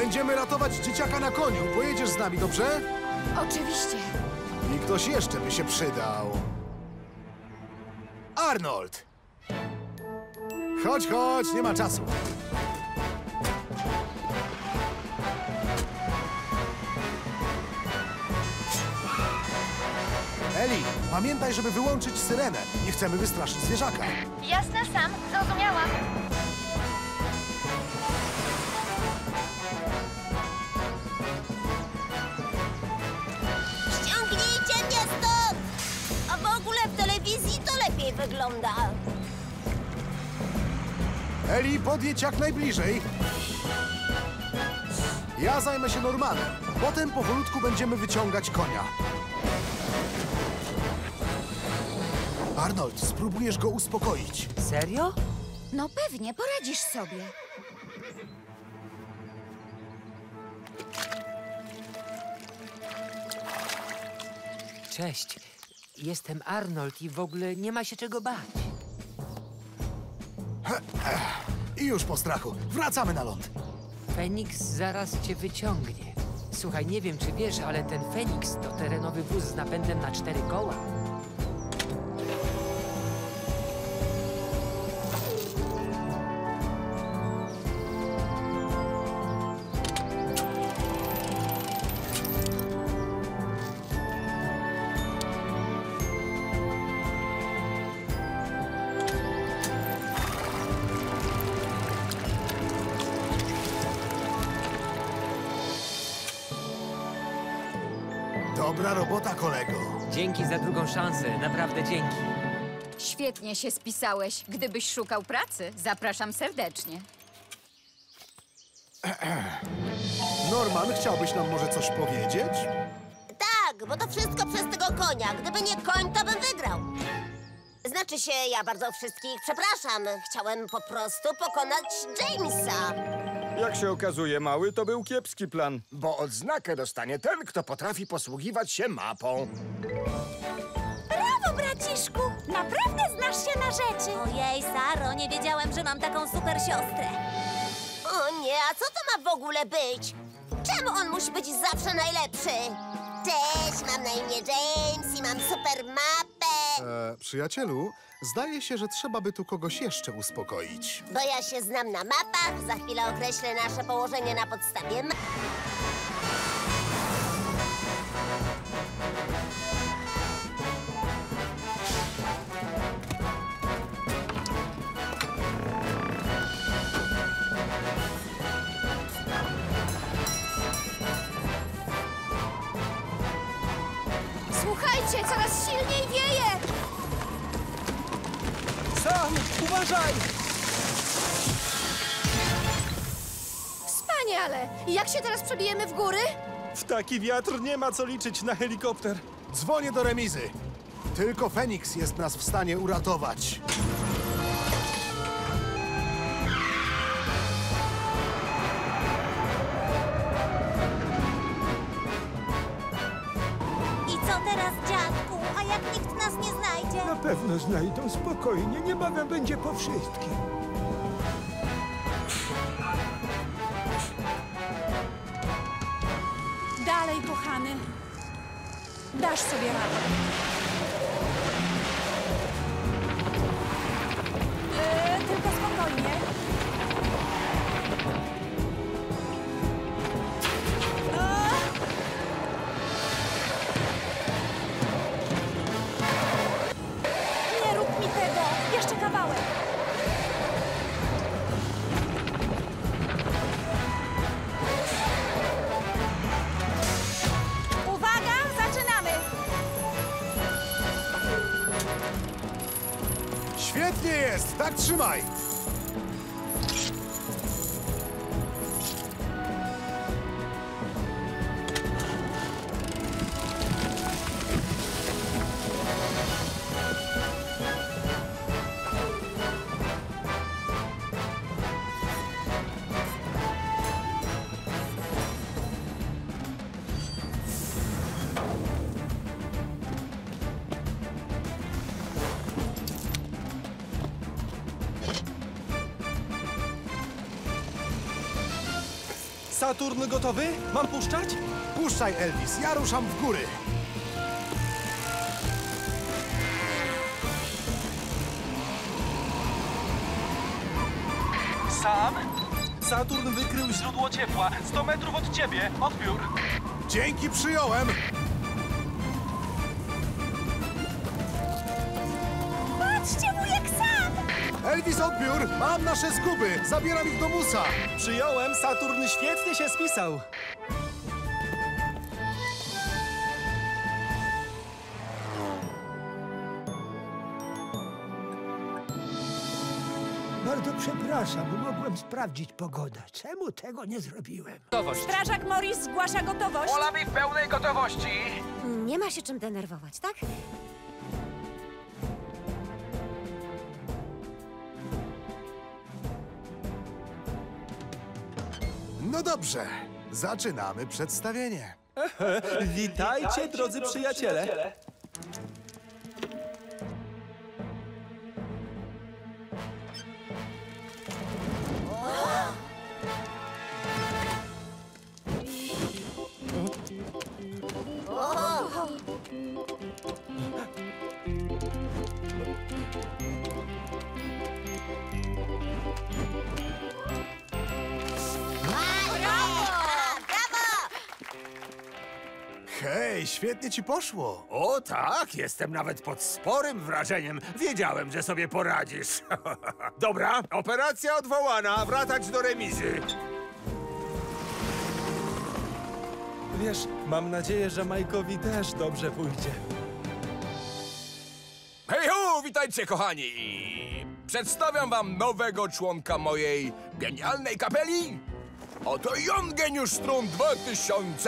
Będziemy ratować dzieciaka na koniu. Pojedziesz z nami, dobrze? Oczywiście. I ktoś jeszcze by się przydał. Arnold! Chodź, chodź, nie ma czasu. Eli, pamiętaj, żeby wyłączyć syrenę. Nie chcemy wystraszyć zwierzaka. Jasne, Sam. Zrozumiałam. Ściągnijcie mnie stąd! A w ogóle w telewizji to lepiej wygląda. Eli, podjedź jak najbliżej. Ja zajmę się Normanem. Potem powolutku będziemy wyciągać konia. Arnold, spróbujesz go uspokoić. Serio? No pewnie, poradzisz sobie. Cześć. Jestem Arnold i w ogóle nie ma się czego bać. I już po strachu. Wracamy na ląd. Feniks zaraz cię wyciągnie. Słuchaj, nie wiem czy wiesz, ale ten Feniks to terenowy wóz z napędem na 4 koła. Dobra robota, kolego. Dzięki za drugą szansę, naprawdę dzięki. Świetnie się spisałeś. Gdybyś szukał pracy, zapraszam serdecznie. Norman, chciałbyś nam może coś powiedzieć? Tak, bo to wszystko przez tego konia. Gdyby nie koń, to bym wygrał. Znaczy się, ja bardzo wszystkich przepraszam. Chciałem po prostu pokonać Jamesa. Jak się okazuje, mały, to był kiepski plan. Bo odznakę dostanie ten, kto potrafi posługiwać się mapą. Brawo, braciszku! Naprawdę znasz się na rzeczy. Ojej, Saro, nie wiedziałem, że mam taką super siostrę. O nie, a co to ma w ogóle być? Czemu on musi być zawsze najlepszy? Cześć, mam na imię James i mam super mapę. Przyjacielu, zdaje się, że trzeba by tu kogoś jeszcze uspokoić. Bo ja się znam na mapach, za chwilę określę nasze położenie na podstawie Słuchajcie, coraz silniej wieje! Sam, uważaj! Wspaniale! Jak się teraz przebijemy w góry? W taki wiatr nie ma co liczyć na helikopter. Dzwonię do remizy. Tylko Feniks jest nas w stanie uratować. I co teraz, dziadku? A jak nikt nas nie znajdzie? Na pewno znajdą, spokojnie, niebawem będzie po wszystkim. Dalej, kochany. Dasz sobie radę. Tylko spokojnie. Nie rób mi tego. Jeszcze kawałek. Uwaga, zaczynamy! Świetnie jest! Tak trzymaj! Saturn gotowy? Mam puszczać? Puszczaj, Elvis, ja ruszam w góry. Sam? Saturn wykrył źródło ciepła. 100 metrów od ciebie. Odbiór. Dzięki, przyjąłem. Patrzcie, wujek Sam! Elvis, odbiór. Mam nasze zguby. Zabieram ich do musa. Przyjąłem. Saturn świetnie się spisał. Bardzo przepraszam, mogłem sprawdzić pogodę. Czemu tego nie zrobiłem? Gotowość. Strażak Morris zgłasza gotowość. Olamy w pełnej gotowości. Nie ma się czym denerwować, tak? No dobrze, zaczynamy przedstawienie. Witajcie, drodzy przyjaciele. Hej, świetnie ci poszło. O tak, jestem nawet pod sporym wrażeniem. Wiedziałem, że sobie poradzisz. Dobra, operacja odwołana. Wracać do remizy. Wiesz, mam nadzieję, że Majkowi też dobrze pójdzie. Hej ho, witajcie kochani! Przedstawiam wam nowego członka mojej genialnej kapeli. Oto Jon Geniusz Strun 2000!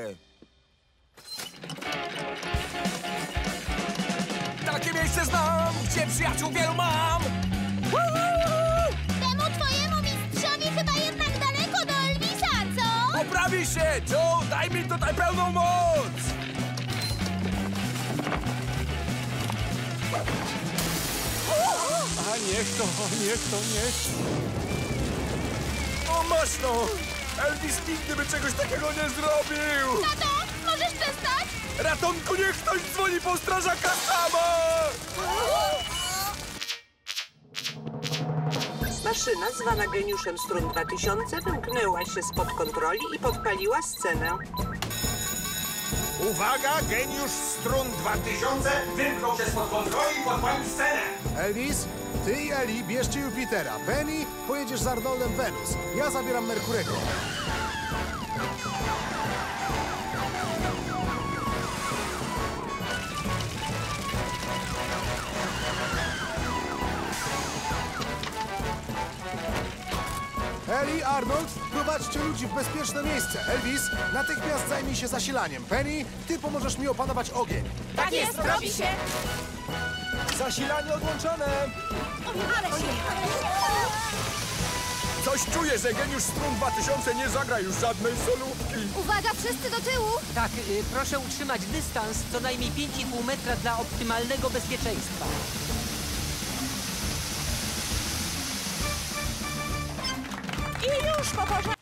Takie miejsce znam, gdzie przyjaciół wielu mam! Temu twojemu mistrzowi chyba jednak daleko do Elvisa, co? Poprawi się, Joe! Daj mi tutaj pełną moc! A niech to. O masz no! Elvis nigdy by czegoś takiego nie zrobił! Tato, możesz przestać? Ratunku, niech ktoś dzwoni po strażaka sama! Maszyna zwana Geniuszem Strun 2000 wymknęła się spod kontroli i podpaliła scenę. Uwaga, Geniusz Strun 2000 wymknął się spod kontroli i podpalił scenę. Elvis, ty i Eli bierzcie Jupitera. Penny, pojedziesz z Arnoldem Wenus. Ja zabieram Merkurego. Eli, Arnold, prowadźcie ludzi w bezpieczne miejsce. Elvis, natychmiast zajmij się zasilaniem. Penny, ty pomożesz mi opanować ogień. Tak jest, robi się! Zasilanie odłączone. Coś czuję, że Geniusz Strun 2000 nie zagra już żadnej solówki. Uwaga, wszyscy do tyłu! Tak, proszę utrzymać dystans co najmniej 5,5 metra dla optymalnego bezpieczeństwa. I już po porządku.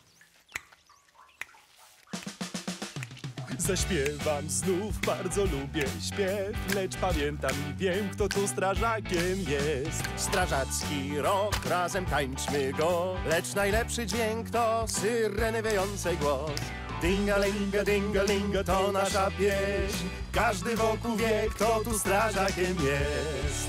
Zaśpiewam znów, bardzo lubię śpiew, lecz pamiętam i wiem, kto tu strażakiem jest. Strażacki rok, razem tańczmy go, lecz najlepszy dźwięk to syreny wyjącej głos. Dinga-linga, to nasza pieśń, każdy wokół wie, kto tu strażakiem jest.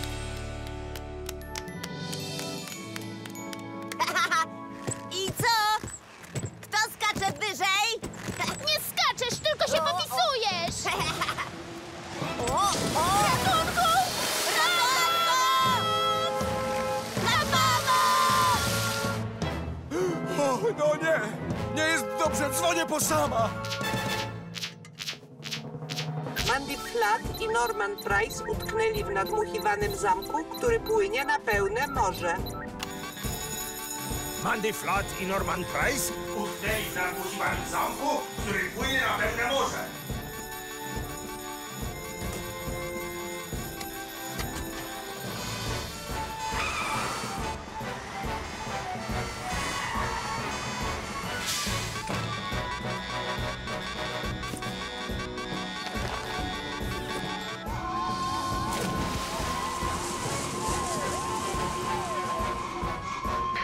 I co? Kto skacze wyżej? Nie skaczesz, tylko się popisujesz! Ratunku! Ratunku! Na pomoc! O, no nie! Nie jest dobrze, dzwonię po Sama! Mandy Flat i Norman Price utknęli w nadmuchiwanym zamku, który płynie na pełne morze. Mandy Flat i Norman Price utknęli w nadmuchiwanym zamku, który płynie na pełne morze.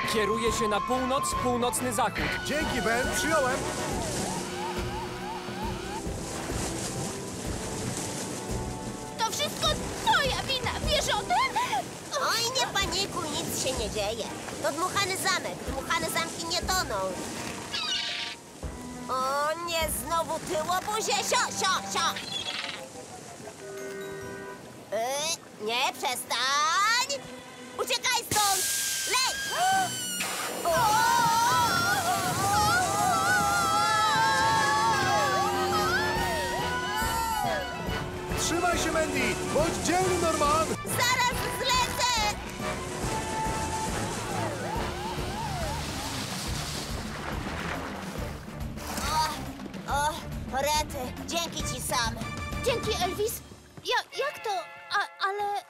Kieruje się na północ, północny zachód. Dzięki, Ben, przyjąłem. To wszystko twoja wina, wiesz o tym? Oj, nie panikuj, nic się nie dzieje. To dmuchany zamek, dmuchane zamki nie toną. O nie, znowu tyłobuzie, sio. Nie, przestań! Uciekaj stąd! Leć! Trzymaj się, Mandy! Bądź dzielny, Norman! Zaraz zlecę! O, rety, dzięki ci sam. Dzięki, Elvis. Jak to? Ale...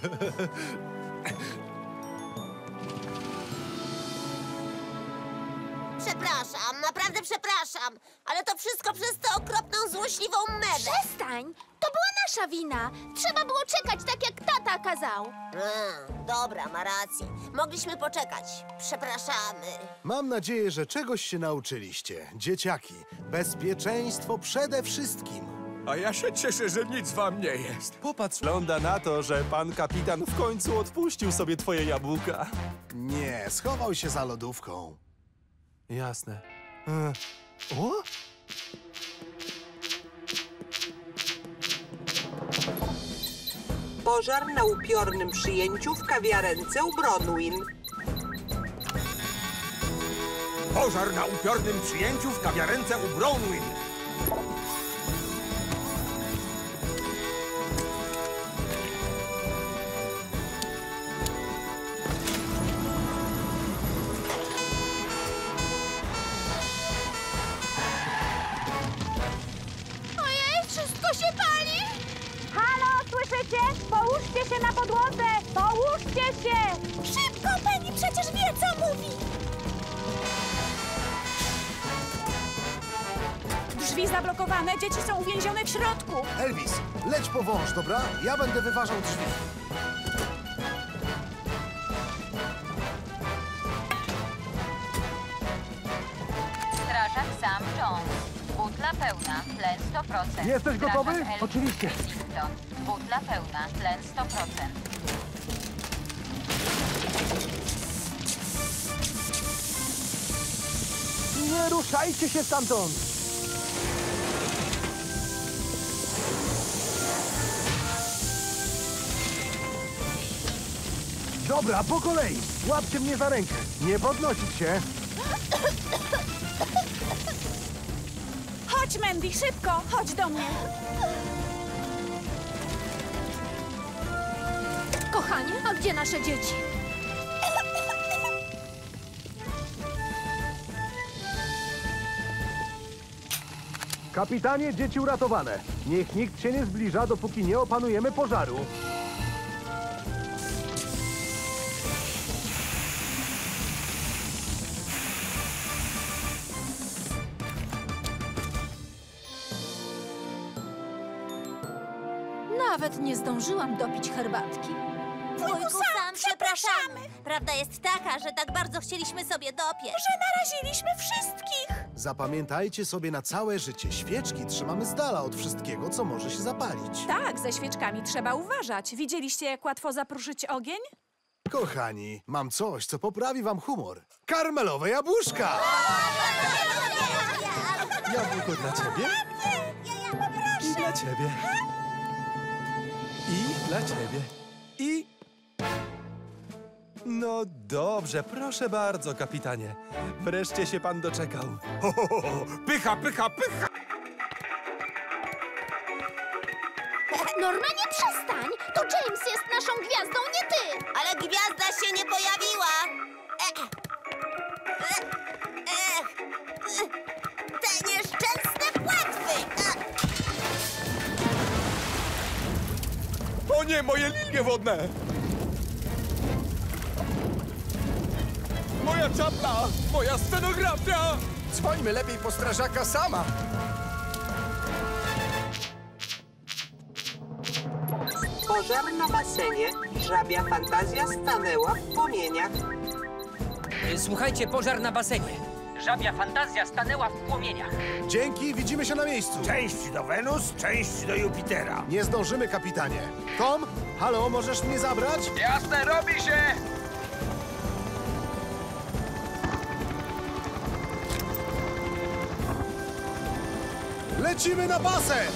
Przepraszam, naprawdę przepraszam, ale to wszystko przez tę okropną, złośliwą mewę. Przestań! To była nasza wina. Trzeba było czekać tak, jak tata kazał. Dobra, ma rację. Mogliśmy poczekać. Przepraszamy. Mam nadzieję, że czegoś się nauczyliście. Dzieciaki, bezpieczeństwo przede wszystkim. A ja się cieszę, że nic wam nie jest. Popatrz, wygląda na to, że pan kapitan w końcu odpuścił sobie twoje jabłka. Nie, schował się za lodówką. Jasne. O? Pożar na upiornym przyjęciu w kawiarence u Bronwyn. Pożar na upiornym przyjęciu w kawiarence u Bronwyn. Ojej, wszystko się pali! Halo, słyszycie? Połóżcie się na podłodze! Połóżcie się! Szybko, Penny, przecież wie, co mówi! Drzwi zablokowane, dzieci są uwięzione w środku. Elvis, leć po wąż, dobra? Ja będę wyważał drzwi. Strażak Sam Jones. Butla pełna, tlen 100%. Jesteś gotowy? Strażak Elvis Oczywiście. Whittington. Butla pełna, tlen 100%. Nie ruszajcie się stamtąd! Dobra, po kolei. Łapcie mnie za rękę. Nie podnosić się. Chodź, Mandy, szybko! Chodź do mnie. Kochanie, a gdzie nasze dzieci? Kapitanie, dzieci uratowane. Niech nikt się nie zbliża, dopóki nie opanujemy pożaru. Nawet nie zdążyłam dopić herbatki. Wujku Sam, przepraszamy. Prawda jest taka, że tak bardzo chcieliśmy sobie dopiec. Że naraziliśmy wszystkich. Zapamiętajcie sobie na całe życie. Świeczki trzymamy z dala od wszystkiego, co może się zapalić. Tak, ze świeczkami trzeba uważać. Widzieliście, jak łatwo zapruszyć ogień? Kochani, mam coś, co poprawi wam humor. Karmelowe jabłuszka! Jabłko dla ciebie i dla ciebie. I dla ciebie. I... No dobrze, proszę bardzo, kapitanie. Wreszcie się pan doczekał. Ho, ho, ho, ho. Pycha, pycha, pycha! Normanie, przestań! To James jest naszą gwiazdą, nie ty! Ale gwiazda się nie pojawiła! Te nieszczęsne płetwy! O nie, moje linie wodne! Moja czapla! Moja scenografia! Dzwońmy lepiej po strażaka Sama! Pożar na basenie. Żabia fantazja stanęła w płomieniach. Słuchajcie, pożar na basenie. Żabia fantazja stanęła w płomieniach. Dzięki, widzimy się na miejscu. Część do Wenus, część do Jupitera. Nie zdążymy, kapitanie. Tom, halo, możesz mnie zabrać? Jasne, robi się! Lecimy na basen!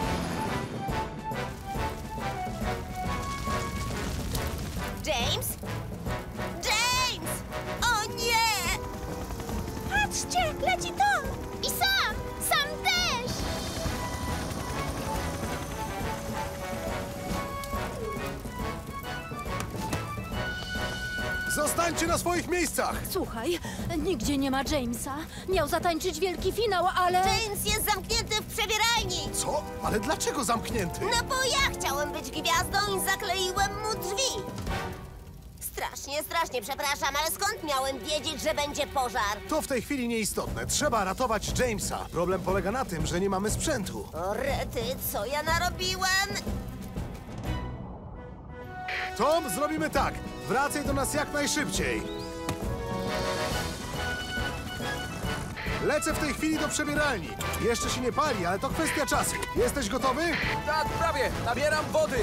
James? James! O nie! Patrzcie, leci Tom! I Sam! Sam też! Zostańcie na swoich miejscach! Słuchaj, nigdzie nie ma Jamesa. Miał zatańczyć wielki finał, ale... James jest zamknięty w przebieralni! Co? Ale dlaczego zamknięty? No bo ja chciałem być gwiazdą i zakleiłem mu drzwi. Strasznie przepraszam, ale skąd miałem wiedzieć, że będzie pożar? To w tej chwili nieistotne. Trzeba ratować Jamesa. Problem polega na tym, że nie mamy sprzętu. O rety, co ja narobiłem? Tom, zrobimy tak. Wracaj do nas jak najszybciej. Lecę w tej chwili do przebieralni. Jeszcze się nie pali, ale to kwestia czasu. Jesteś gotowy? Tak, prawie. Nabieram wody.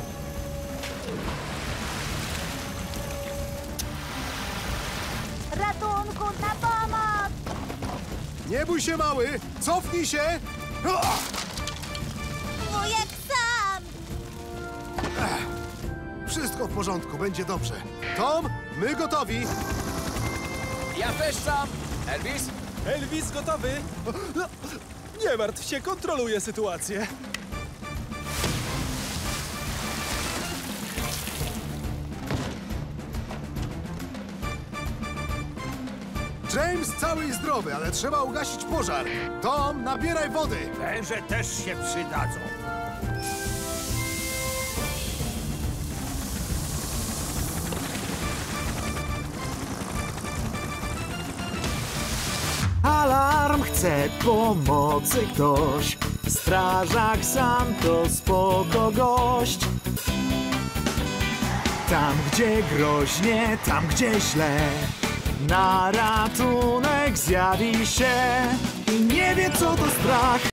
Ratunku, na pomoc! Nie bój się, mały. Cofnij się. Wujek Sam! Wszystko w porządku, będzie dobrze. Tom, my gotowi. Ja też sam. Elvis? Elvis gotowy? Nie martw się, kontroluję sytuację. James cały i zdrowy, ale trzeba ugasić pożar. Tom, nabieraj wody. Węże też się przydadzą. Alarm, chce pomocy ktoś. Strażak sam to spoko gość. Tam gdzie groźnie, tam gdzie źle, na ratunek zjawi się i nie wie co to strach.